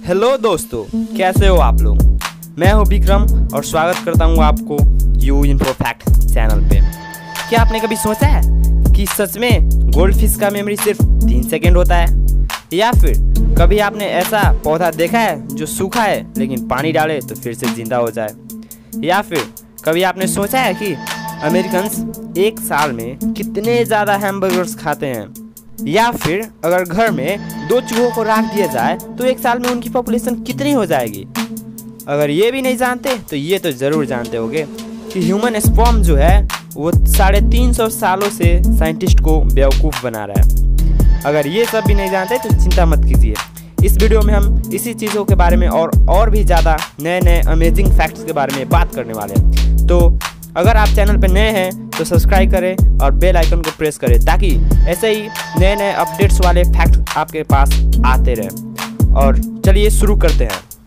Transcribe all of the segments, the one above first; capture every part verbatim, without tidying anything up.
Hello दोस्तों, कैसे हो आप लोग। मैं हूं विक्रम और स्वागत करता हूं आपको यू इन्फो फैक्ट चैनल पे। क्या आपने कभी सोचा है कि सच में गोल्ड फिश का मेमोरी सिर्फ तीन सेकेंड होता है, या फिर कभी आपने ऐसा पौधा देखा है जो सूखा है लेकिन पानी डाले तो फिर से जिंदा हो जाए, या फिर कभी आपने सोचा है कि अमेरिकन्स एक साल में कितने ज़्यादा हैमबर्गर्स खाते हैं, या फिर अगर घर में दो चूहों को रख दिया जाए तो एक साल में उनकी पॉपुलेशन कितनी हो जाएगी। अगर ये भी नहीं जानते तो ये तो ज़रूर जानते होंगे कि ह्यूमन स्पर्म जो है वो साढ़े तीन सौ सालों से साइंटिस्ट को बेवकूफ़ बना रहा है। अगर ये सब भी नहीं जानते तो चिंता मत कीजिए, इस वीडियो में हम इसी चीज़ों के बारे में और और भी ज़्यादा नए नए अमेजिंग फैक्ट्स के बारे में बात करने वाले हैं। तो अगर आप चैनल पर नए हैं तो सब्सक्राइब करें और बेल आइकन को प्रेस करें ताकि ऐसे ही नए नए अपडेट्स वाले फैक्ट आपके पास आते रहें। और चलिए शुरू करते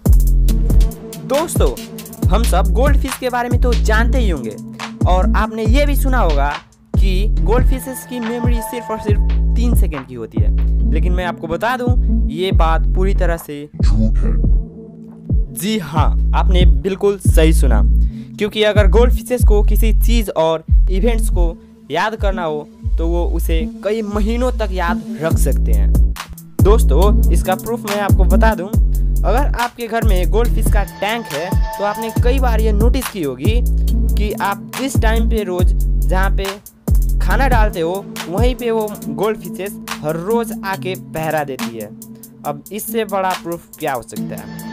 हैं। दोस्तों, हम सब गोल्ड फिश के बारे में तो जानते ही होंगे और आपने ये भी सुना होगा कि गोल्ड फिशेस की मेमोरी सिर्फ और सिर्फ तीन सेकेंड की होती है, लेकिन मैं आपको बता दूं ये बात पूरी तरह से झूठ है। जी हाँ, आपने बिल्कुल सही सुना, क्योंकि अगर गोल्ड फिशेस को किसी चीज़ और इवेंट्स को याद करना हो तो वो उसे कई महीनों तक याद रख सकते हैं। दोस्तों, इसका प्रूफ मैं आपको बता दूं, अगर आपके घर में गोल्ड फिश का टैंक है तो आपने कई बार ये नोटिस की होगी कि आप जिस टाइम पे रोज़ जहाँ पे खाना डालते हो वहीं पे वो गोल्ड फिशेस हर रोज़ आके पहरा देती है। अब इससे बड़ा प्रूफ क्या हो सकता है।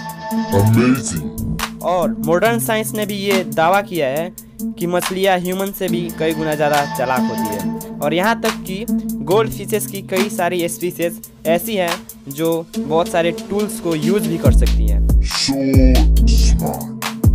Amazing. और मॉडर्न साइंस ने भी ये दावा किया है कि मछलियाँ ह्यूमन से भी कई गुना ज़्यादा चालाक होती है, और यहाँ तक कि गोल्ड फिशेस की कई सारी स्पीसीज ऐसी हैं जो बहुत सारे टूल्स को यूज भी कर सकती हैं। So smart.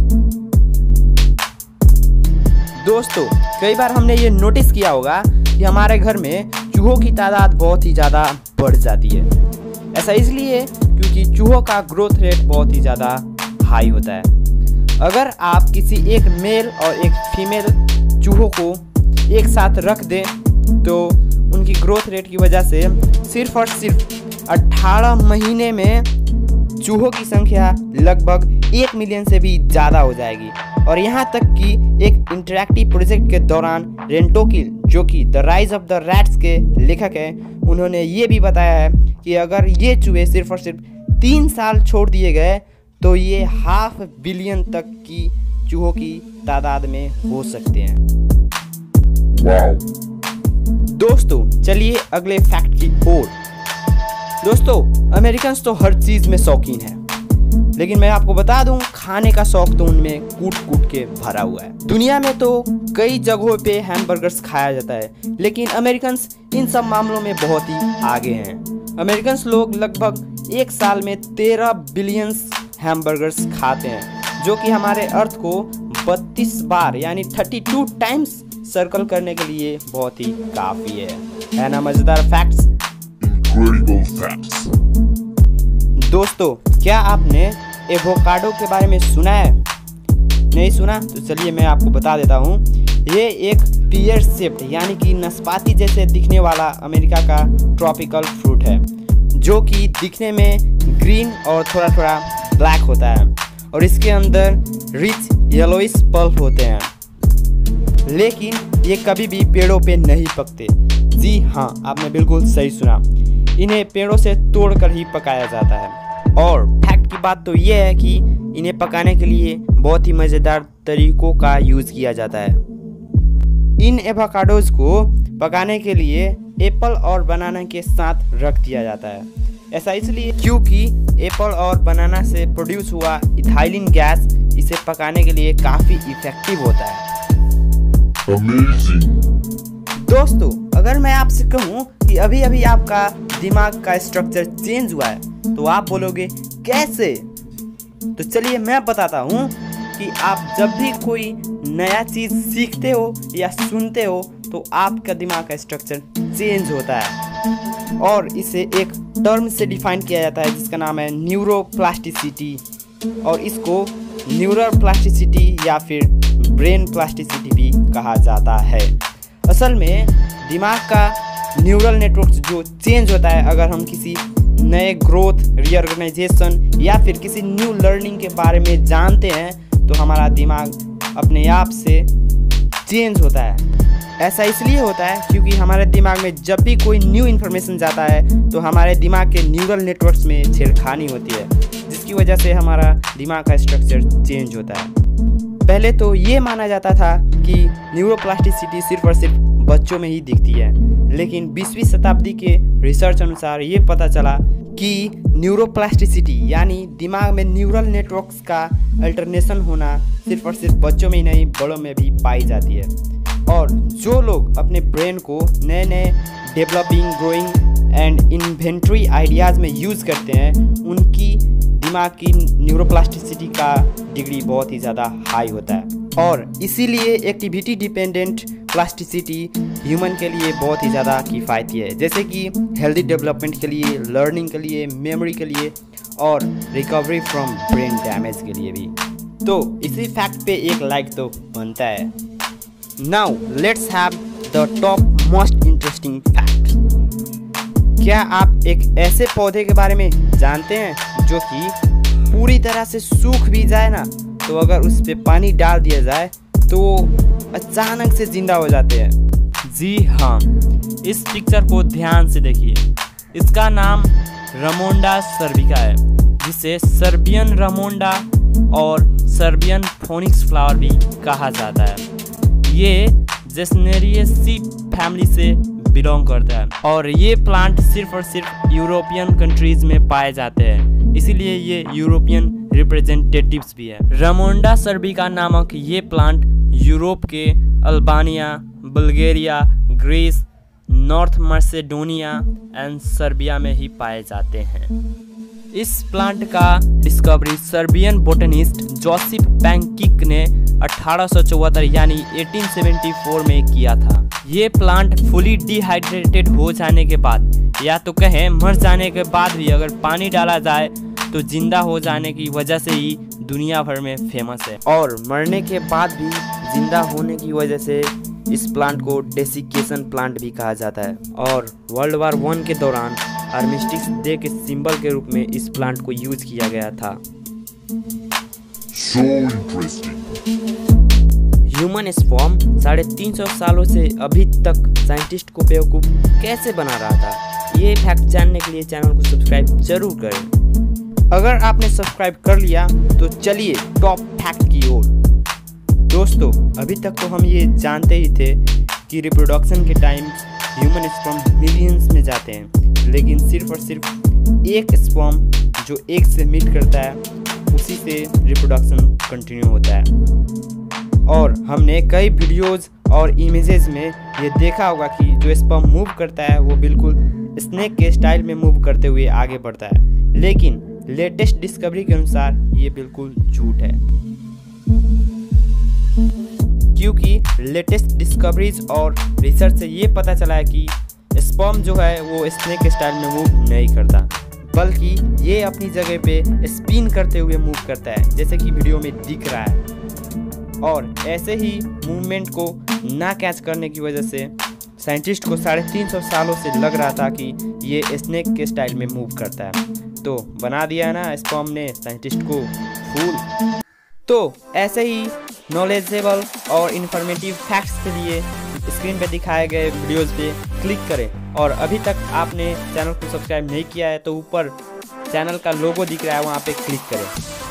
दोस्तों, कई बार हमने ये नोटिस किया होगा कि हमारे घर में चूहों की तादाद बहुत ही ज़्यादा बढ़ जाती है। ऐसा इसलिए क्योंकि चूहों का ग्रोथ रेट बहुत ही ज़्यादा हाई होता है। अगर आप किसी एक मेल और एक फीमेल चूहों को एक साथ रख दें तो उनकी ग्रोथ रेट की वजह से सिर्फ और सिर्फ अठारह महीने में चूहों की संख्या लगभग एक मिलियन से भी ज़्यादा हो जाएगी। और यहाँ तक कि एक इंटरैक्टिव प्रोजेक्ट के दौरान रेंटोकिल, जो कि the rise of the rats के लेखक हैं, उन्होंने ये भी बताया है कि अगर ये चूहे सिर्फ और सिर्फ तीन साल छोड़ दिए गए तो ये हाफ बिलियन तक की चूहों की तादाद में हो सकते हैं। Wow. दोस्तों, चलिए अगले फैक्ट की ओर। दोस्तों, अमेरिकन्स तो हर चीज़ में शौकीन है, लेकिन मैं आपको बता दूं खाने का शौक तो उनमें कूट कूट के भरा हुआ है। दुनिया में तो कई जगहों पे हैमबर्गर्स खाया जाता है, लेकिन अमेरिकन्स इन सब मामलों में बहुत ही आगे हैं। अमेरिकन्स लोग लगभग एक साल में तेरह बिलियन हैमबर्गर्स खाते हैं, जो कि हमारे अर्थ को बत्तीस बार यानी बत्तीस टाइम्स सर्कल करने के लिए बहुत ही काफ़ी है। है ना मज़ेदार फैक्ट्स। Incredible facts. दोस्तों, क्या आपने एवोकाडो के बारे में सुना है? नहीं सुना तो चलिए मैं आपको बता देता हूँ। ये एक पियर शेप्ड यानी कि नाशपाती जैसे दिखने वाला अमेरिका का ट्रॉपिकल फ्रूट है, जो कि दिखने में ग्रीन और थोड़ा थोड़ा ब्लैक होता है, और इसके अंदर रिच येलोइश पल्प होते हैं, लेकिन ये कभी भी पेड़ों पे नहीं पकते। जी हाँ, आपने बिल्कुल सही सुना, इन्हें पेड़ों से तोड़कर ही पकाया जाता है। और फैक्ट की बात तो ये है कि इन्हें पकाने के लिए बहुत ही मज़ेदार तरीकों का यूज़ किया जाता है। इन एवोकाडोज को पकाने के लिए एप्पल और बनाना के साथ रख दिया जाता है। ऐसा इसलिए क्योंकि एप्पल और बनाना से प्रोड्यूस हुआ इथाइलिन गैस इसे पकाने के लिए काफ़ी इफ़ेक्टिव होता है। Amazing. दोस्तों, अगर मैं आपसे कहूँ कि अभी अभी आपका दिमाग का स्ट्रक्चर चेंज हुआ है तो आप बोलोगे कैसे? तो चलिए मैं बताता हूँ कि आप जब भी कोई नया चीज़ सीखते हो या सुनते हो तो आपका दिमाग का स्ट्रक्चर चेंज होता है, और इसे एक टर्म से डिफाइन किया जाता है जिसका नाम है न्यूरोप्लास्टिसिटी, और इसको न्यूरल प्लास्टिसिटी या फिर ब्रेन प्लास्टिसिटी भी कहा जाता है। असल में दिमाग का न्यूरल नेटवर्क जो चेंज होता है अगर हम किसी नए ग्रोथ, रीऑर्गेनाइजेशन या फिर किसी न्यू लर्निंग के बारे में जानते हैं तो हमारा दिमाग अपने आप से चेंज होता है। ऐसा इसलिए होता है क्योंकि हमारे दिमाग में जब भी कोई न्यू इन्फॉर्मेशन जाता है तो हमारे दिमाग के न्यूरल नेटवर्क्स में छेड़खानी होती है, जिसकी वजह से हमारा दिमाग का स्ट्रक्चर चेंज होता है। पहले तो ये माना जाता था कि न्यूरोप्लास्टिसिटी सिर्फ और सिर्फ बच्चों में ही दिखती है, लेकिन बीसवीं शताब्दी के रिसर्च अनुसार ये पता चला कि न्यूरोप्लास्टिसिटी यानी दिमाग में न्यूरल नेटवर्क्स का अल्टरनेशन होना सिर्फ और सिर्फ बच्चों में ही नहीं बड़ों में भी पाई जाती है। और जो लोग अपने ब्रेन को नए नए developing, growing and inventory ideas में यूज़ करते हैं, उनकी दिमाग की न्यूरोप्लास्टिसिटी का डिग्री बहुत ही ज़्यादा हाई होता है। और इसीलिए एक्टिविटी डिपेंडेंट प्लास्टिसिटी ह्यूमन के लिए बहुत ही ज़्यादा किफ़ायती है, जैसे कि हेल्दी डेवलपमेंट के लिए, लर्निंग के लिए, मेमोरी के लिए और रिकवरी फ्रॉम ब्रेन डैमेज के लिए भी। तो इसी फैक्ट पे एक लाइक तो बनता है। Now let's have the top most interesting fact. क्या आप एक ऐसे पौधे के बारे में जानते हैं जो कि पूरी तरह से सूख भी जाए ना, तो अगर उस पर पानी डाल दिया जाए तो अचानक से जिंदा हो जाते हैं? जी हाँ, इस पिक्चर को ध्यान से देखिए। इसका नाम रमोंडा सर्बिका है, जिसे सर्बियन रमोंडा और सर्बियन फोनिक्स फ्लावर भी कहा जाता है। ये जेस्नेरिएसी फैमिली से बिलोंग करता है और ये प्लांट सिर्फ और सिर्फ यूरोपियन कंट्रीज में पाए जाते हैं, इसीलिए ये यूरोपियन रिप्रेजेंटेटिव्स भी है। रमोंडा सर्बिका नामक ये प्लांट यूरोप के Albania, Bulgaria, Greece, North Macedonia and Serbia में ही पाए जाते हैं। इस प्लांट का discovery Serbian botanist Josif Pancic ने अठारह सौ चौहत्तर यानी अठारह सौ चौहत्तर में किया था। ये प्लांट फुली डिहाइड्रेटेड हो जाने के बाद या तो कहें मर जाने के बाद भी अगर पानी डाला जाए तो जिंदा हो जाने की वजह से ही दुनिया भर में फेमस है। और मरने के बाद भी जिंदा होने की वजह से इस प्लांट को डेसिकेशन प्लांट भी कहा जाता है। और वर्ल्ड वार वन के दौरान आर्मिस्टिस डे के सिंबल के रूप में इस प्लांट को यूज किया गया था। So interesting. ह्यूमन स्पर्म साढ़े तीन सौ सालों से अभी तक साइंटिस्ट को बेवकूफ़ कैसे बना रहा था, ये फैक्ट जानने के लिए चैनल को सब्सक्राइब जरूर करें। अगर आपने सब्सक्राइब कर लिया तो चलिए टॉप फैक्ट की ओर। दोस्तों, अभी तक तो हम ये जानते ही थे कि रिप्रोडक्शन के टाइम ह्यूमन स्पर्म मिलियंस में जाते हैं, लेकिन सिर्फ और सिर्फ एक स्पर्म जो एक से मीट करता है उसी से रिप्रोडक्शन कंटिन्यू होता है। और हमने कई वीडियोस और इमेजेस में ये देखा होगा कि जो स्पर्म मूव करता है वो बिल्कुल स्नेक के स्टाइल में मूव करते हुए आगे बढ़ता है, लेकिन लेटेस्ट डिस्कवरी के अनुसार ये बिल्कुल झूठ है, क्योंकि लेटेस्ट डिस्कवरीज और रिसर्च से ये पता चला है कि स्पर्म जो है वो स्नेक के स्टाइल में मूव नहीं करता, बल्कि ये अपनी जगह पे स्पिन करते हुए मूव करता है, जैसे कि वीडियो में दिख रहा है। और ऐसे ही मूवमेंट को ना कैच करने की वजह से साइंटिस्ट को साढ़े तीन सौ सालों से लग रहा था कि ये स्नेक के स्टाइल में मूव करता है, तो बना दिया है ना स्पर्म ने साइंटिस्ट को फूल। तो ऐसे ही नॉलेजेबल और इन्फॉर्मेटिव फैक्ट्स के लिए स्क्रीन पे दिखाए गए वीडियोस पे क्लिक करें। और अभी तक आपने चैनल को सब्सक्राइब नहीं किया है तो ऊपर चैनल का लोगो दिख रहा है, वहाँ पे क्लिक करें।